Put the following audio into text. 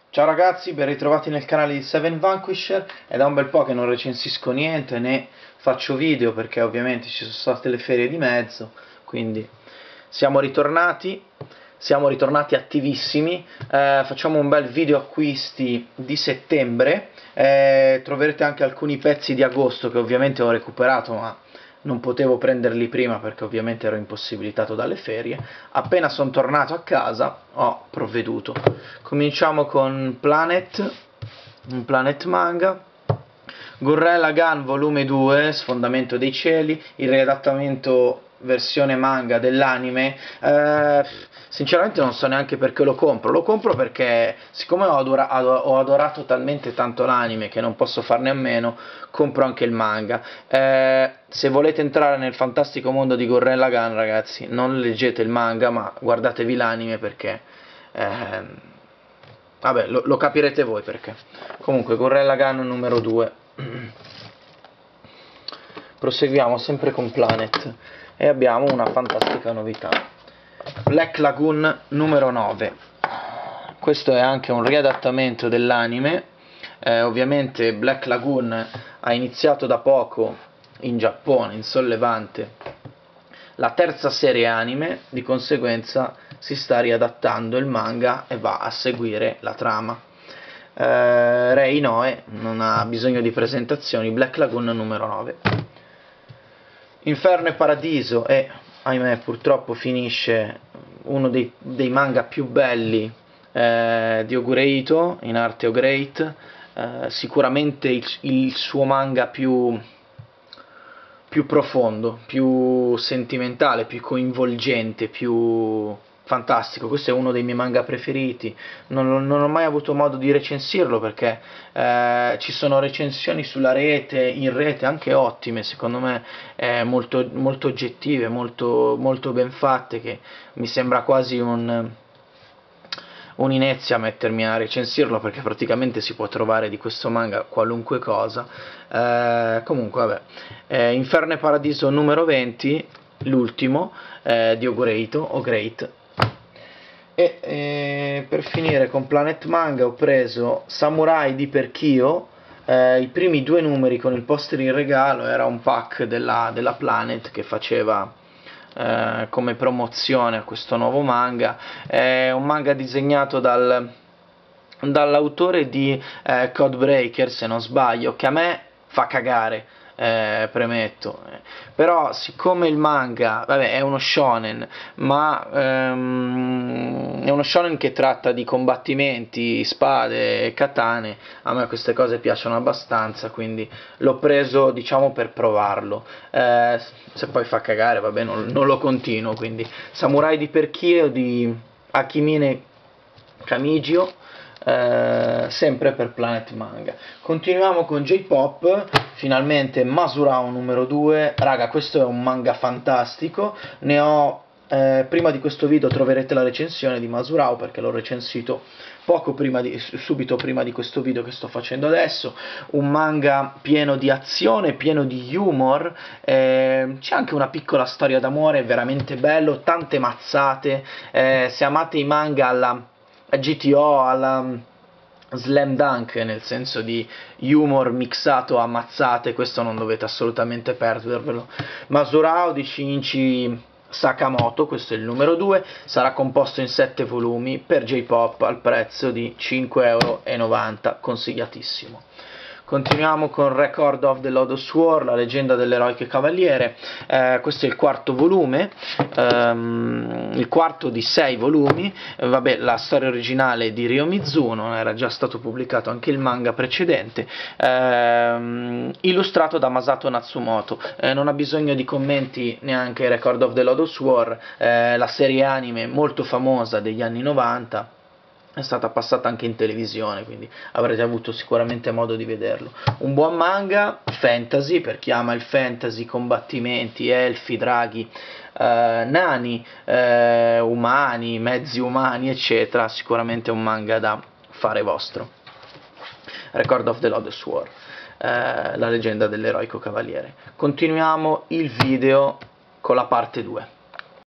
Ciao ragazzi, ben ritrovati nel canale di Seven Vanquisher. È da un bel po' che non recensisco niente né faccio video perché ovviamente ci sono state le ferie di mezzo, quindi siamo ritornati attivissimi. Facciamo un bel video acquisti di settembre. Troverete anche alcuni pezzi di agosto che ovviamente ho recuperato, ma non potevo prenderli prima perché ovviamente ero impossibilitato dalle ferie. Appena sono tornato a casa ho provveduto. Cominciamo con un Planet manga, Gurren Lagann volume 2, Sfondamento dei cieli, il riadattamento versione manga dell'anime. Sinceramente non so neanche perché lo compro perché siccome ho adorato talmente tanto l'anime che non posso farne a meno, compro anche il manga. Se volete entrare nel fantastico mondo di Gurren Lagann, ragazzi, non leggete il manga ma guardatevi l'anime perché vabbè, lo capirete voi perché. Comunque, Gurren Lagann numero 2. Proseguiamo sempre con Planet e abbiamo una fantastica novità. Black Lagoon numero 9. Questo è anche un riadattamento dell'anime. Ovviamente Black Lagoon ha iniziato da poco in Giappone, in Sollevante, la terza serie anime, di conseguenza si sta riadattando il manga e va a seguire la trama. Rei Inoue non ha bisogno di presentazioni. Black Lagoon numero 9. Inferno e Paradiso e, ahimè, purtroppo finisce uno dei manga più belli di Ogure Ito, in arte O-Great. Sicuramente il suo manga più profondo, più sentimentale, più coinvolgente, più fantastico. Questo è uno dei miei manga preferiti. Non ho mai avuto modo di recensirlo perché ci sono recensioni sulla rete, in rete, anche ottime, secondo me molto, molto oggettive, molto ben fatte, che mi sembra quasi un'inezia a mettermi a recensirlo perché praticamente si può trovare di questo manga qualunque cosa. Comunque vabbè, Inferno e Paradiso numero 20, l'ultimo di Ogure Ito, O-Great. E per finire con Planet Manga ho preso Samurai di Perkio, i primi 2 numeri con il poster in regalo. Era un pack della Planet che faceva come promozione a questo nuovo manga. È un manga disegnato dall'autore di Codebreaker, se non sbaglio, che a me fa cagare, premetto. Però siccome il manga, vabbè, è uno shonen, ma è uno shonen che tratta di combattimenti, spade e katane, a me queste cose piacciono abbastanza, quindi l'ho preso, diciamo, per provarlo. Se poi fa cagare, vabbè, non lo continuo. Quindi Samurai di Perkio di Akimine Kamigio, sempre per Planet Manga. Continuiamo con J-Pop, finalmente Masurao numero 2. Raga, questo è un manga fantastico. Ne ho prima di questo video troverete la recensione di Masurao perché l'ho recensito subito prima di questo video che sto facendo adesso. Un manga pieno di azione, pieno di humor, c'è anche una piccola storia d'amore, veramente bello, tante mazzate. Se amate i manga alla GTO, alla Slam Dunk, nel senso di humor mixato a mazzate, questo non dovete assolutamente perdervelo. Masurao di Shinichi Sakamoto, questo è il numero 2, sarà composto in 7 volumi per J-Pop al prezzo di 5,90 €, consigliatissimo. Continuiamo con Record of the Lodoss War, la leggenda dell'eroico cavaliere. Questo è il quarto volume, il quarto di 6 volumi. Vabbè, la storia originale di Ryo Mizuno, era già stato pubblicato anche il manga precedente, illustrato da Masato Natsumoto. Non ha bisogno di commenti neanche Record of the Lodoss War, la serie anime molto famosa degli anni 90. È stata passata anche in televisione, quindi avrete avuto sicuramente modo di vederlo. Un buon manga, fantasy, per chi ama il fantasy, combattimenti, elfi, draghi, nani, umani, mezzi umani, eccetera. Sicuramente un manga da fare vostro. Record of the Lodoss War, la leggenda dell'eroico cavaliere. Continuiamo il video con la parte 2.